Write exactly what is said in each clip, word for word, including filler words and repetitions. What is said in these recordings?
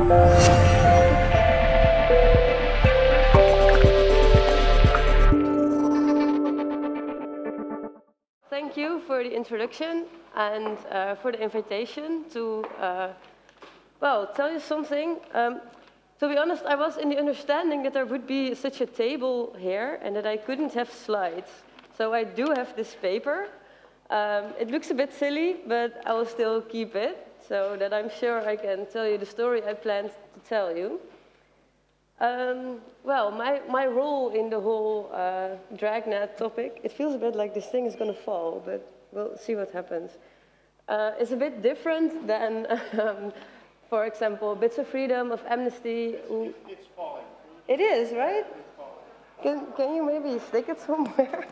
Thank you for the introduction and uh, for the invitation to, uh, well, tell you something. Um, to be honest, I was in the understanding that there would be such a table here and that I couldn't have slides. So I do have this paper. Um, it looks a bit silly, but I will still keep it so that I'm sure I can tell you the story I planned to tell you. Um, well, my, my role in the whole uh, Dragnet topic, it feels a bit like this thing is going to fall, but we'll see what happens. Uh, it's a bit different than, um, for example, Bits of Freedom, of Amnesty. Who... It's falling. It is, right? Can, can you maybe stick it somewhere?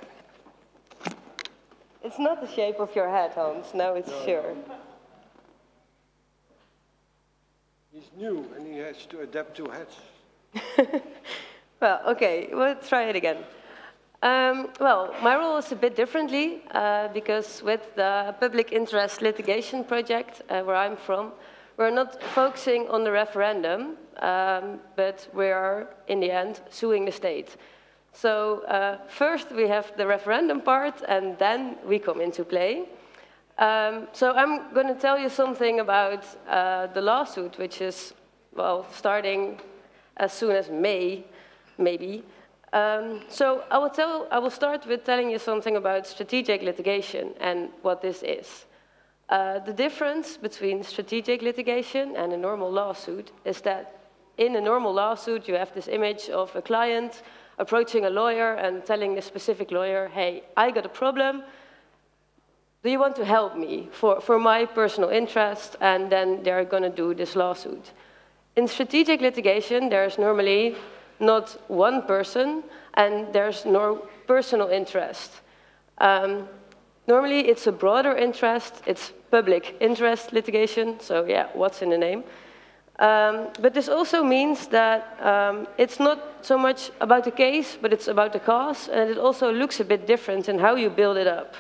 It's not the shape of your head, Hans, now it's no, sure. No. He's new and he has to adapt to hats. Well, okay, we'll try it again. Um, well, my role is a bit differently uh, because with the public interest litigation project uh, where I'm from, we're not focusing on the referendum, um, but we are, in the end, suing the state. So uh, first we have the referendum part, and then we come into play. Um, so I'm going to tell you something about uh, the lawsuit, which is, well, starting as soon as May, maybe. Um, so I will, tell, I will start with telling you something about strategic litigation and what this is. Uh, the difference between strategic litigation and a normal lawsuit is that in a normal lawsuit you have this image of a client approaching a lawyer and telling the specific lawyer, hey, I got a problem, do you want to help me for, for my personal interest? And then they're going to do this lawsuit. In strategic litigation, there's normally not one person, and there's no personal interest. Um, normally, it's a broader interest. It's public interest litigation, so yeah, what's in the name? Um, but this also means that um, it's not so much about the case, but it's about the cause, and it also looks a bit different in how you build it up.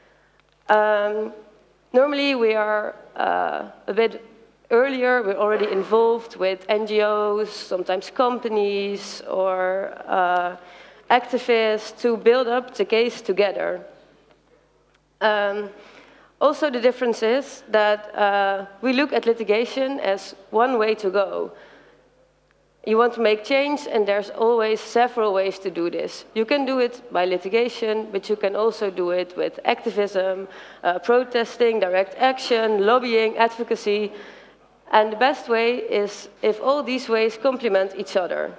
Um, normally, we are uh, a bit earlier, we're already involved with N G Os, sometimes companies, or uh, activists to build up the case together. Um, also, the difference is that uh, we look at litigation as one way to go. You want to make change, and there's always several ways to do this. You can do it by litigation, but you can also do it with activism, uh, protesting, direct action, lobbying, advocacy. And the best way is if all these ways complement each other.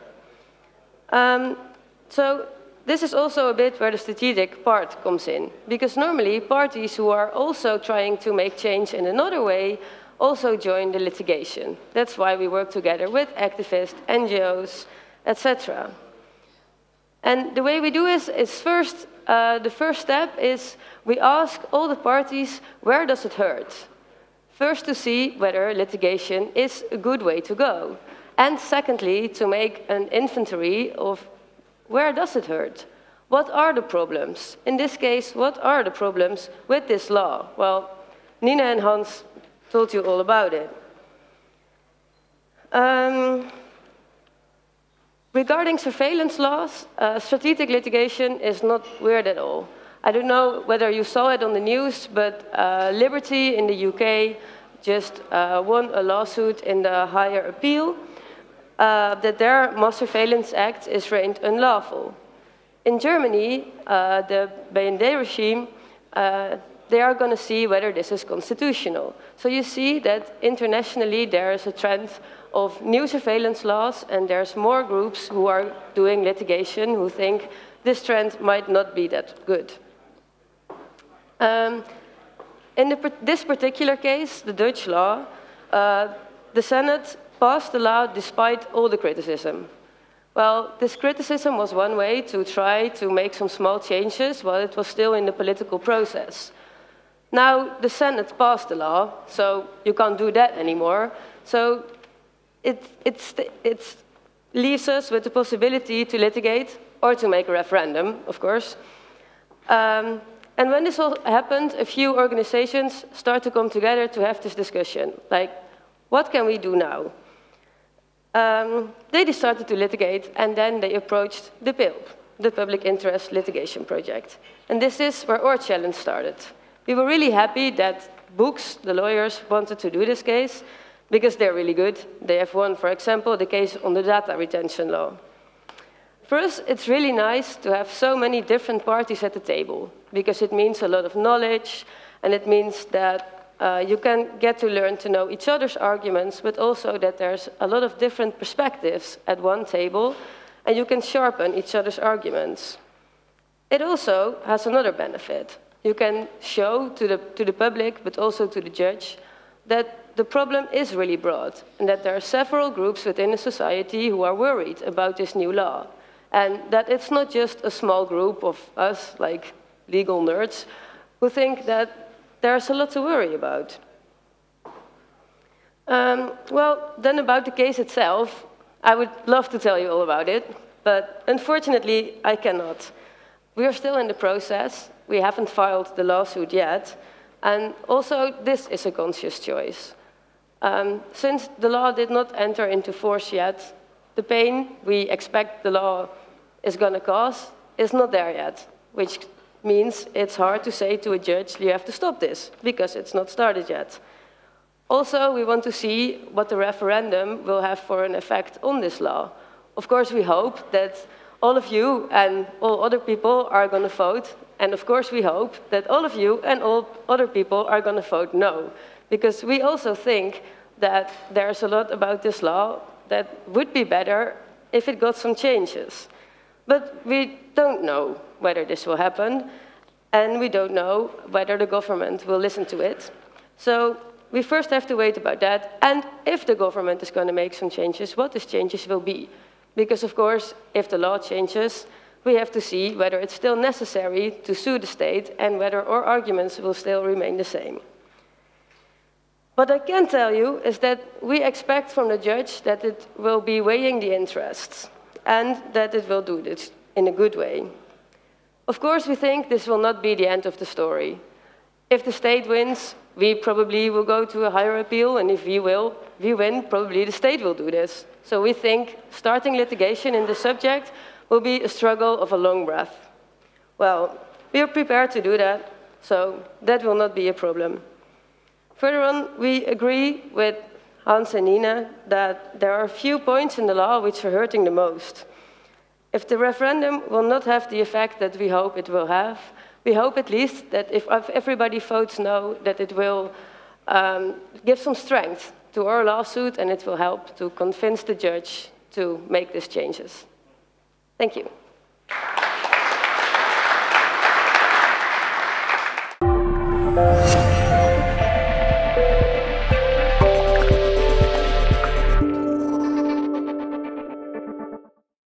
Um, so this is also a bit where the strategic part comes in. Because normally parties who are also trying to make change in another way also join the litigation. That's why we work together with activists, N G Os, et cetera. And the way we do this is first, uh, the first step is we ask all the parties, where does it hurt? First, to see whether litigation is a good way to go. And secondly, to make an inventory of where does it hurt? What are the problems? In this case, what are the problems with this law? Well, Nina and Hans told you all about it. Um, regarding surveillance laws, uh, strategic litigation is not weird at all. I don't know whether you saw it on the news, but uh, Liberty in the U K just uh, won a lawsuit in the higher appeal uh, that their Mass Surveillance Act is deemed unlawful. In Germany, uh, the B N D regime, uh, they are going to see whether this is constitutional. So you see that internationally there is a trend of new surveillance laws, and there's more groups who are doing litigation who think this trend might not be that good. Um, in the, this particular case, the Dutch law, uh, the Senate passed the law despite all the criticism. Well, this criticism was one way to try to make some small changes while it was still in the political process. Now, the Senate passed the law, so you can't do that anymore. So it, it, it leaves us with the possibility to litigate or to make a referendum, of course. Um, and when this all happened, a few organizations start to come together to have this discussion. Like, what can we do now? um, they decided to litigate, and then they approached the P I L P, the Public Interest Litigation Project. And this is where our challenge started. We were really happy that Books, the lawyers, wanted to do this case, because they're really good. They have won, for example, the case on the data retention law. For us, it's really nice to have so many different parties at the table, because it means a lot of knowledge, and it means that uh, you can get to learn to know each other's arguments, but also that there's a lot of different perspectives at one table, and you can sharpen each other's arguments. It also has another benefit. You can show to the, to the public, but also to the judge, that the problem is really broad, and that there are several groups within a society who are worried about this new law. And that it's not just a small group of us, like legal nerds, who think that there's a lot to worry about. Um, well, then about the case itself, I would love to tell you all about it, but unfortunately, I cannot. We are still in the process. We haven't filed the lawsuit yet. And also, this is a conscious choice. Um, since the law did not enter into force yet, the pain we expect the law is going to cause is not there yet, which means it's hard to say to a judge, you have to stop this, because it's not started yet. Also, we want to see what the referendum will have for an effect on this law. Of course, we hope that all of you and all other people are going to vote. And of course, we hope that all of you and all other people are going to vote no. Because we also think that there's a lot about this law that would be better if it got some changes. But we don't know whether this will happen. And we don't know whether the government will listen to it. So we first have to wait about that. And if the government is going to make some changes, what these changes will be. Because, of course, if the law changes, we have to see whether it's still necessary to sue the state and whether our arguments will still remain the same. What I can tell you is that we expect from the judge that it will be weighing the interests and that it will do this in a good way. Of course, we think this will not be the end of the story. If the state wins, we probably will go to a higher appeal, and if we will, we win, probably the state will do this. So we think starting litigation in this subject will be a struggle of a long breath. Well, we are prepared to do that, so that will not be a problem. Further on, we agree with Hans and Nina that there are a few points in the law which are hurting the most. If the referendum will not have the effect that we hope it will have, we hope at least that if everybody votes no, that it will um, give some strength to our lawsuit, and it will help to convince the judge to make these changes. Thank you.